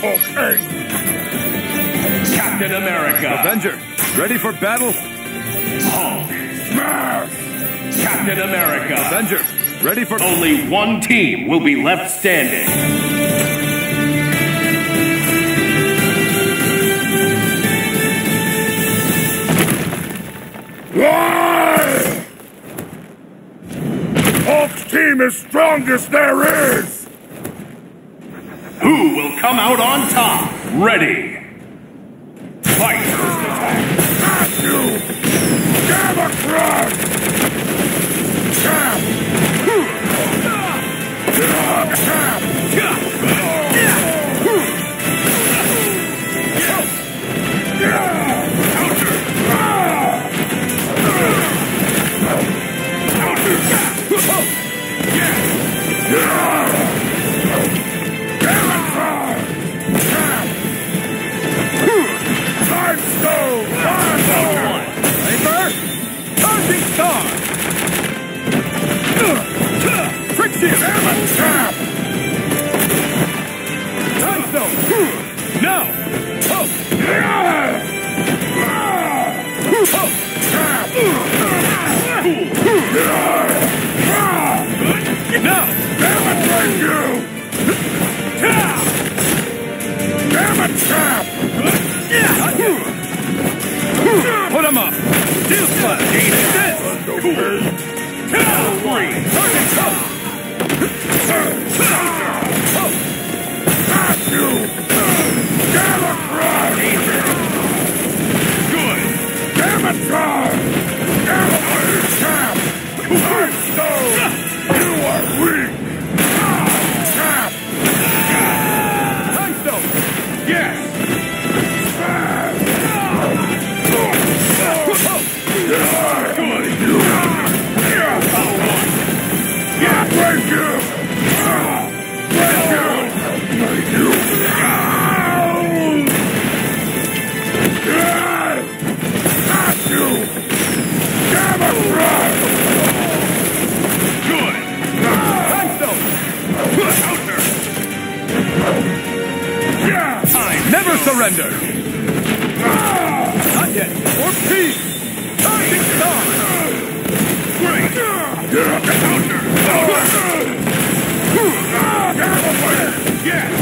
Okay. Captain America. Avenger, ready for battle? Hulk. Smash! Captain America. Avenger, ready for... Only one team will be left standing. Why? Hulk's team is strongest there is! Who will come out on top? Ready. Fight. Got you! Gamma Crush! Cap! Cap! Put him up! Steel Slash! Never surrender! Not yet! For peace! Charging star! Great! Counter! Yes!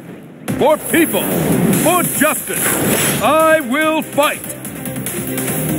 For people! For justice! I will fight!